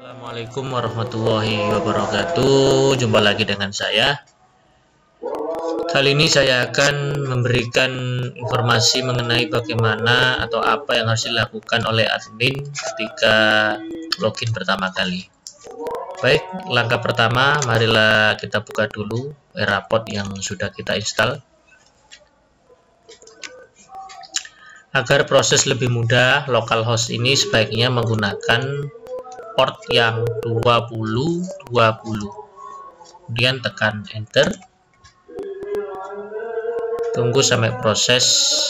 Assalamualaikum warahmatullahi wabarakatuh. Jumpa lagi dengan saya. Kali ini saya akan memberikan informasi mengenai bagaimana atau apa yang harus dilakukan oleh admin ketika login pertama kali. Baik, langkah pertama, marilah kita buka dulu Airport yang sudah kita install. Agar proses lebih mudah, localhost ini sebaiknya menggunakan port yang 2020, kemudian tekan enter, tunggu sampai proses.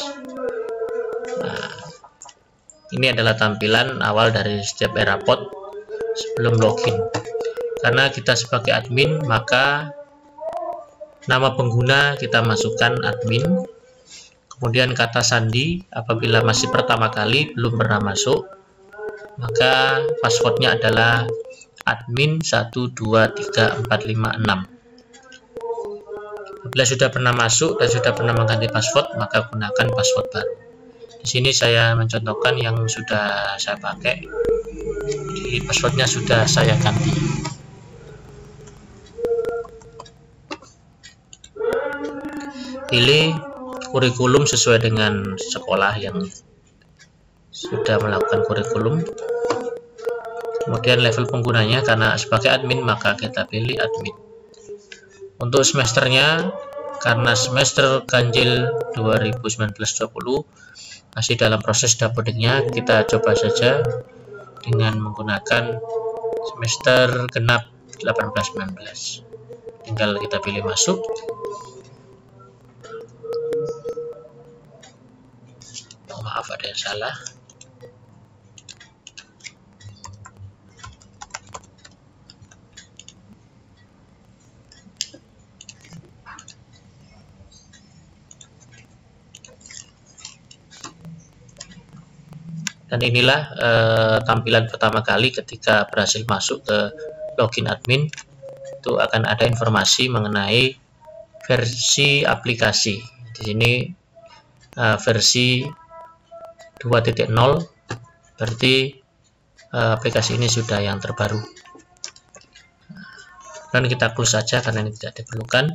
Nah, ini adalah tampilan awal dari setiap Airport sebelum login. Karena kita sebagai admin, maka nama pengguna kita masukkan admin, kemudian kata sandi apabila masih pertama kali belum pernah masuk, maka passwordnya adalah admin 123456. Apabila sudah pernah masuk dan sudah pernah mengganti password, maka gunakan password baru. Di sini saya mencontohkan yang sudah saya pakai. Jadi passwordnya sudah saya ganti. Pilih kurikulum sesuai dengan sekolah yang sudah melakukan kurikulum. Kemudian level penggunanya, karena sebagai admin maka kita pilih admin. Untuk semesternya, karena semester ganjil 2019-20 masih dalam proses dapodiknya, kita coba saja dengan menggunakan semester genap 18-19. Tinggal kita pilih masuk. Oh, maaf, ada yang salah. Dan inilah tampilan pertama kali ketika berhasil masuk ke login admin. Itu akan ada informasi mengenai versi aplikasi. Di sini versi 2.0, berarti aplikasi ini sudah yang terbaru. Dan kita close saja karena ini tidak diperlukan.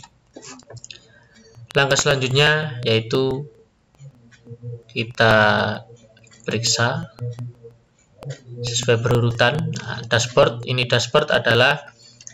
Langkah selanjutnya yaitu kita periksa sesuai berurutan. Nah, dashboard, ini dashboard adalah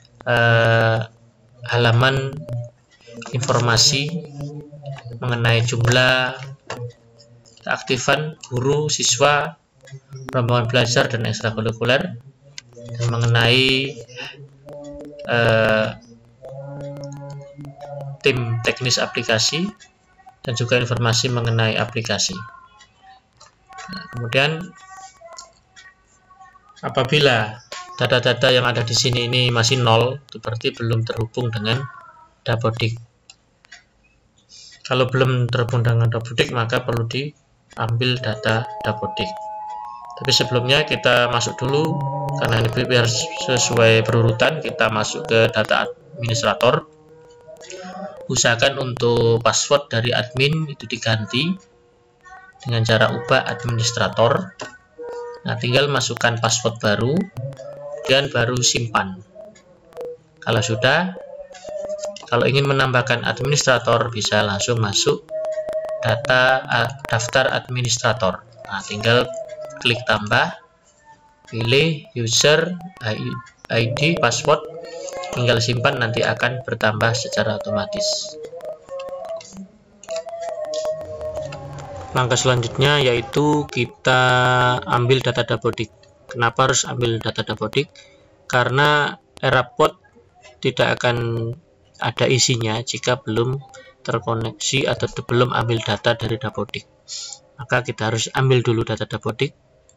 halaman informasi mengenai jumlah keaktifan guru, siswa, rombongan belajar dan ekstrakurikuler, dan mengenai tim teknis aplikasi, dan juga informasi mengenai aplikasi. Nah, kemudian apabila data-data yang ada di sini ini masih nol, itu berarti belum terhubung dengan Dapodik. Kalau belum terhubung dengan Dapodik, maka perlu diambil data Dapodik. Tapi sebelumnya kita masuk dulu, karena ini biar sesuai berurutan, kita masuk ke data administrator. Usahakan untuk password dari admin itu diganti dengan cara ubah administrator. Nah, tinggal masukkan password baru dan baru simpan. Kalau sudah, kalau ingin menambahkan administrator, bisa langsung masuk daftar administrator. Nah, tinggal klik tambah, pilih user ID, password, tinggal simpan, nanti akan bertambah secara otomatis. Langkah selanjutnya yaitu kita ambil data Dapodik. Kenapa harus ambil data Dapodik? Karena Airport tidak akan ada isinya jika belum terkoneksi atau belum ambil data dari Dapodik. Maka kita harus ambil dulu data Dapodik.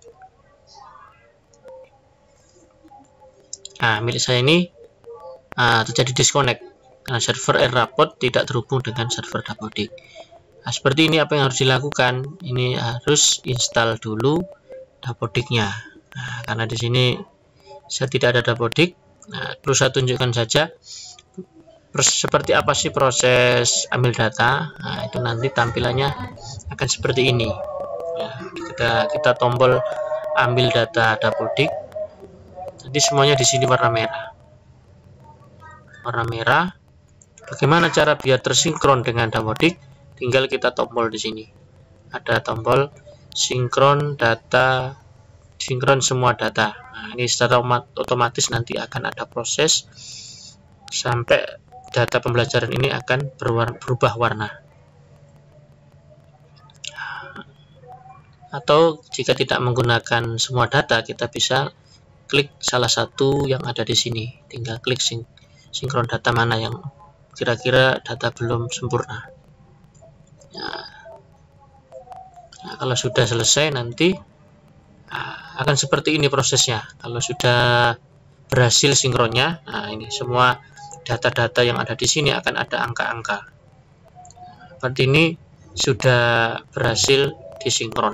Nah, milik saya ini terjadi disconnect karena server Airport tidak terhubung dengan server Dapodik. Nah, seperti ini apa yang harus dilakukan? Ini harus install dulu Dapodiknya. Nah, karena di sini saya tidak ada Dapodik. Nah, perlu saya tunjukkan saja seperti apa sih proses ambil data. Nah, itu nanti tampilannya akan seperti ini. Ya, kita tombol ambil data Dapodik. Nanti semuanya di sini warna merah. Warna merah. Bagaimana cara biar tersinkron dengan Dapodik? Tinggal kita tombol di sini. Ada tombol sinkron data, sinkron semua data. Nah, ini secara otomatis nanti akan ada proses sampai data pembelajaran ini akan berubah warna. Atau jika tidak menggunakan semua data, kita bisa klik salah satu yang ada di sini. Tinggal klik sinkron data mana yang kira-kira data belum sempurna. Nah, kalau sudah selesai nanti akan seperti ini prosesnya. Kalau sudah berhasil sinkronnya, nah ini semua data-data yang ada di sini akan ada angka-angka. Seperti ini sudah berhasil disinkron.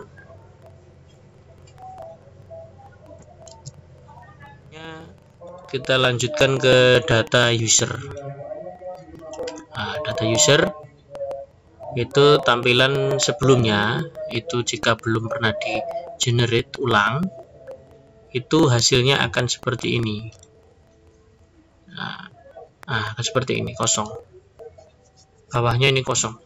Kita lanjutkan ke data user. Nah, data user itu tampilan sebelumnya itu jika belum pernah di generate ulang, itu hasilnya akan seperti ini. Nah, akan seperti ini, kosong. Bawahnya ini kosong.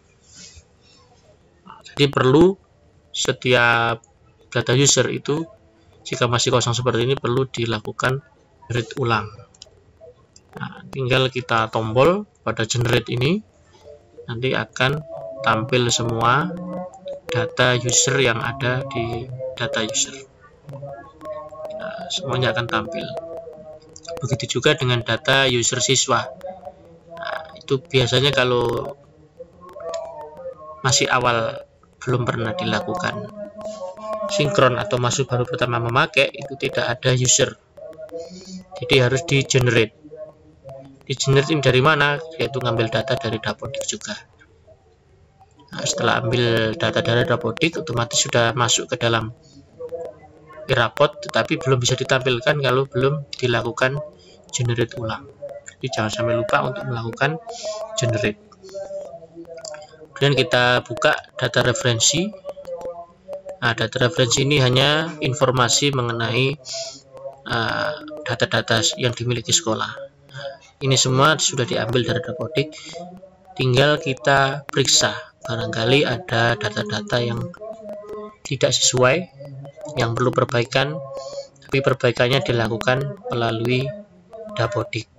Jadi perlu setiap data user itu jika masih kosong seperti ini perlu dilakukan generate ulang. Nah, tinggal kita tombol pada generate ini, nanti akan tampil semua data user yang ada di data user. Nah, semuanya akan tampil. Begitu juga dengan data user siswa. Nah, itu biasanya kalau masih awal belum pernah dilakukan sinkron atau masuk baru pertama memakai, itu tidak ada user. Jadi harus di generate. Di generate ini dari mana? Yaitu ngambil data dari Dapodik juga. Nah, setelah ambil data dari Dapodik, otomatis sudah masuk ke dalam rapot, tetapi belum bisa ditampilkan kalau belum dilakukan generate ulang. Jadi jangan sampai lupa untuk melakukan generate. Kemudian kita buka data referensi. Nah, data referensi ini hanya informasi mengenai data-data yang dimiliki sekolah. Ini semua sudah diambil dari Dapodik, tinggal kita periksa barangkali ada data-data yang tidak sesuai, yang perlu perbaikan, tapi perbaikannya dilakukan melalui Dapodik.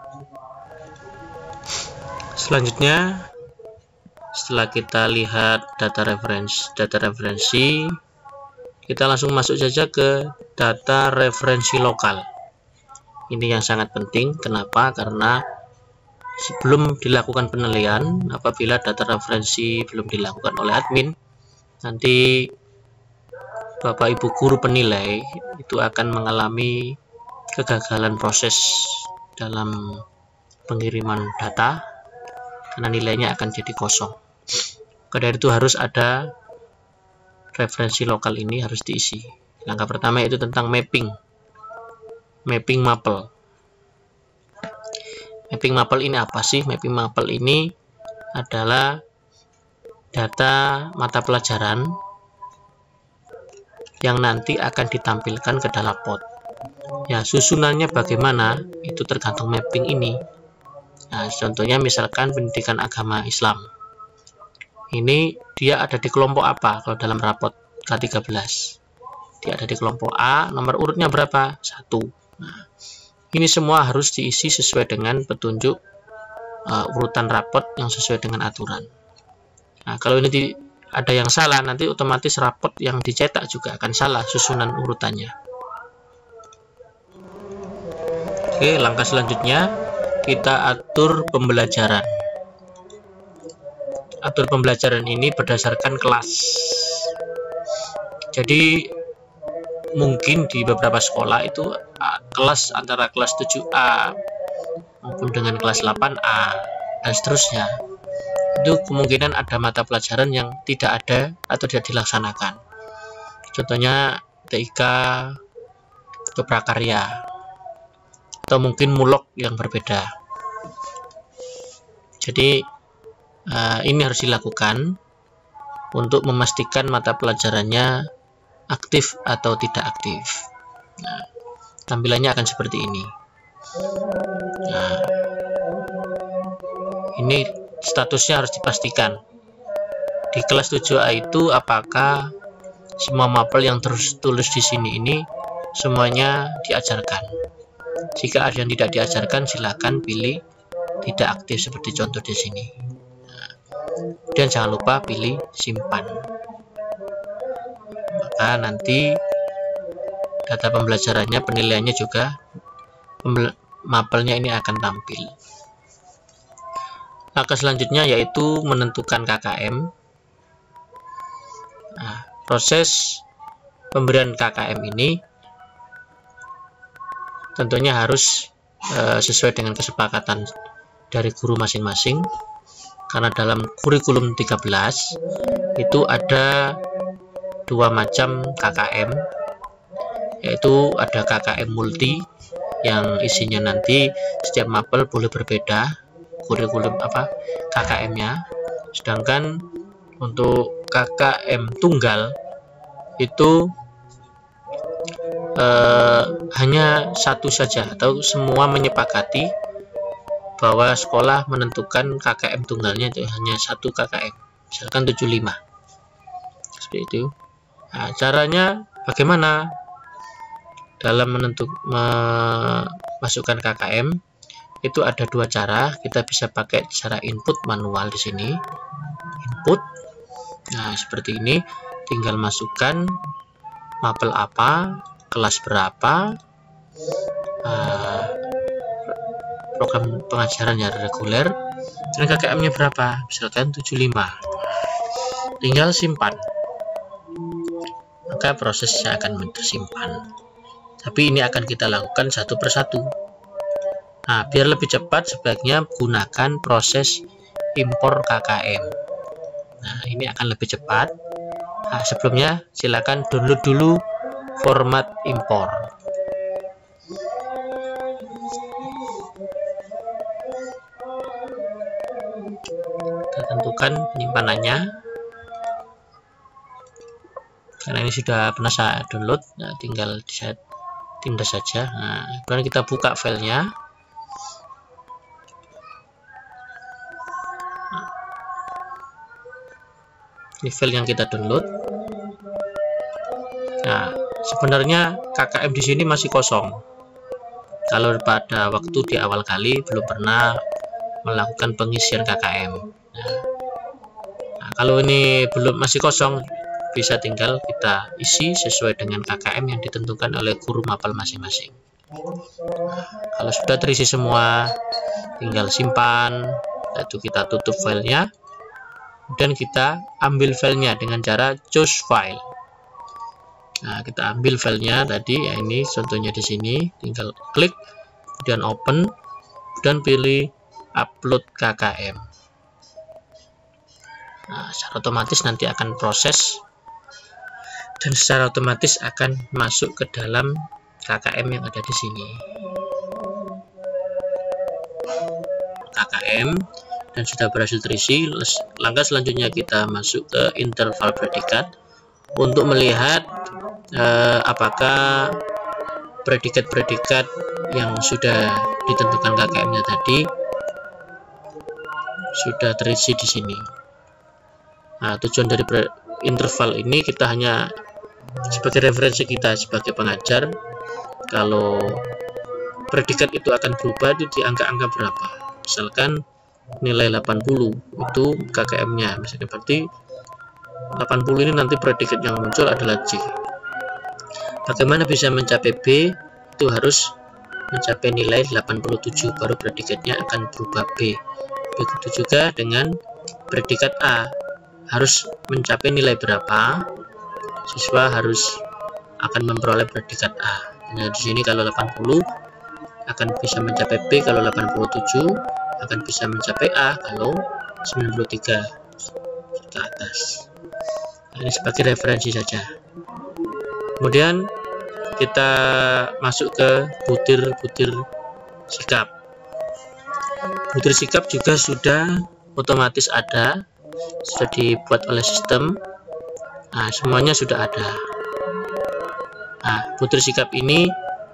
Selanjutnya, setelah kita lihat data referensi, kita langsung masuk saja ke data referensi lokal. Ini yang sangat penting. Kenapa? Karena sebelum dilakukan penilaian, apabila data referensi belum dilakukan oleh admin, nanti Bapak Ibu guru penilai itu akan mengalami kegagalan proses dalam pengiriman data, karena nilainya akan jadi kosong. Karena itu harus ada referensi lokal, ini harus diisi. Langkah pertama itu tentang mapping mapel. Mapping mapel ini apa sih? Mapping mapel ini adalah data mata pelajaran yang nanti akan ditampilkan ke dalam pot. Ya, susunannya bagaimana itu tergantung mapping ini. Nah, contohnya misalkan pendidikan agama Islam. Ini dia ada di kelompok apa kalau dalam rapot K13? Dia ada di kelompok A, nomor urutnya berapa? 1. Nah, ini semua harus diisi sesuai dengan petunjuk urutan rapot yang sesuai dengan aturan. Nah, kalau ini ada yang salah, nanti otomatis rapot yang dicetak juga akan salah susunan urutannya. Oke, langkah selanjutnya kita atur pembelajaran. Atur pembelajaran ini berdasarkan kelas. Jadi mungkin di beberapa sekolah itu kelas antara kelas 7A maupun dengan kelas 8A dan seterusnya, itu kemungkinan ada mata pelajaran yang tidak ada atau tidak dilaksanakan. Contohnya TIK atau prakarya, atau mungkin mulok yang berbeda. Jadi ini harus dilakukan untuk memastikan mata pelajarannya aktif atau tidak aktif. Nah, tampilannya akan seperti ini. Nah, ini statusnya harus dipastikan. Di kelas 7A itu apakah semua mapel yang tertulis di sini ini semuanya diajarkan. Jika ada yang tidak diajarkan, silakan pilih tidak aktif seperti contoh di sini. Nah, dan jangan lupa pilih simpan. Maka nanti data pembelajarannya, penilaiannya juga mapelnya ini akan tampil. Langkah selanjutnya yaitu menentukan KKM. Nah, proses pemberian KKM ini tentunya harus sesuai dengan kesepakatan dari guru masing-masing, karena dalam kurikulum 13 itu ada dua macam KKM, yaitu ada KKM multi yang isinya nanti setiap mapel boleh berbeda kurikulum KKM-nya, sedangkan untuk KKM tunggal itu hanya satu saja, atau semua menyepakati bahwa sekolah menentukan KKM tunggalnya itu hanya satu KKM, misalkan 75 seperti itu. Nah, caranya bagaimana dalam memasukkan KKM? Itu ada dua cara. Kita bisa pakai cara input manual di sini, input. Nah, seperti ini, tinggal masukkan mapel apa, kelas berapa, program pengajaran yang reguler, dan KKM-nya berapa, misalkan 75. Tinggal simpan, maka prosesnya akan tersimpan. Tapi ini akan kita lakukan satu persatu. Nah, biar lebih cepat sebaiknya gunakan proses impor KKM. Nah, ini akan lebih cepat. Nah, sebelumnya silakan download dulu format impor. Kita tentukan penyimpanannya, karena ini sudah pernah saya download. Nah, tinggal tindas saja. Nah, kemudian kita buka filenya. Ini file yang kita download. Nah, sebenarnya KKM di sini masih kosong. Kalau pada waktu di awal kali belum pernah melakukan pengisian KKM. Nah, kalau ini masih kosong, bisa tinggal kita isi sesuai dengan KKM yang ditentukan oleh guru mapel masing-masing. Nah, kalau sudah terisi semua, tinggal simpan, lalu kita tutup filenya. Dan kita ambil filenya dengan cara choose file. Nah, kita ambil filenya tadi, ya ini contohnya di sini, tinggal klik, kemudian open, dan pilih upload KKM. Nah, secara otomatis nanti akan proses, dan secara otomatis akan masuk ke dalam KKM yang ada di sini. KKM dan sudah berhasil terisi. Langkah selanjutnya kita masuk ke interval predikat untuk melihat apakah predikat-predikat yang sudah ditentukan KKM-nya tadi sudah terisi di sini. Nah, tujuan dari interval ini kita hanya sebagai referensi kita sebagai pengajar, kalau predikat itu akan berubah itu di angka-angka berapa. Misalkan nilai 80 itu KKM-nya, misalnya berarti 80 ini nanti predikat yang muncul adalah C. Bagaimana bisa mencapai B? Itu harus mencapai nilai 87, baru predikatnya akan berubah B. Begitu juga dengan predikat A, harus mencapai nilai berapa, siswa harus akan memperoleh predikat A. Nah, di sini kalau 80 akan bisa mencapai B, kalau 87 akan bisa mencapai A, kalau 93 ke atas. Nah, ini sebagai referensi saja. Kemudian kita masuk ke butir-butir sikap. Butir sikap juga sudah otomatis ada, sudah dibuat oleh sistem. Nah, semuanya sudah ada. Nah, butir sikap ini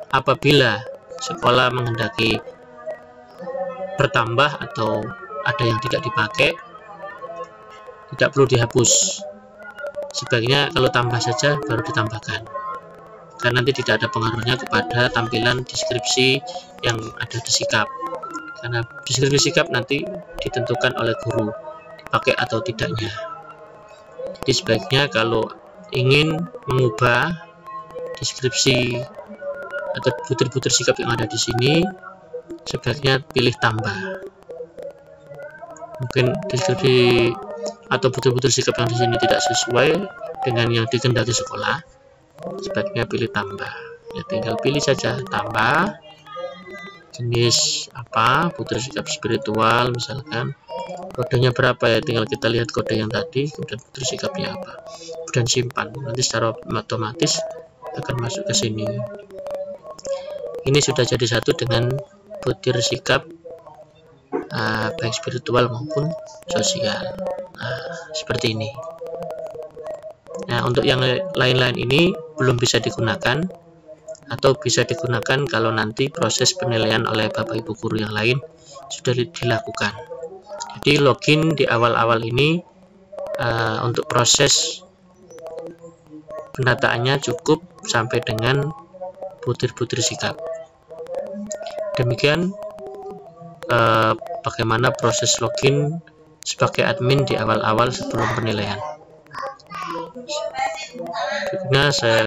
apabila sekolah menghendaki bertambah atau ada yang tidak dipakai, tidak perlu dihapus. Sebaiknya kalau tambah saja baru ditambahkan, karena nanti tidak ada pengaruhnya kepada tampilan deskripsi yang ada di sikap, karena deskripsi sikap nanti ditentukan oleh guru dipakai atau tidaknya. Jadi sebaiknya kalau ingin mengubah deskripsi atau butir-butir sikap yang ada di sini, sebaiknya pilih tambah. Mungkin deskripsi atau butir-butir sikap yang di sini tidak sesuai dengan yang dikehendaki sekolah, sebaiknya pilih tambah. Ya, tinggal pilih saja tambah jenis apa, butir sikap spiritual misalkan, kodenya berapa ya, tinggal kita lihat kode yang tadi, kemudian butir sikapnya apa, kemudian simpan, nanti secara otomatis akan masuk ke sini. Ini sudah jadi satu dengan butir sikap baik spiritual maupun sosial. Seperti ini. Nah, untuk yang lain-lain ini belum bisa digunakan, atau bisa digunakan kalau nanti proses penilaian oleh Bapak Ibu guru yang lain sudah dilakukan. Jadi login di awal-awal ini untuk proses pendataannya cukup sampai dengan butir-butir sikap. Demikian bagaimana proses login sebagai admin di awal-awal sebelum penilaian. Berikutnya saya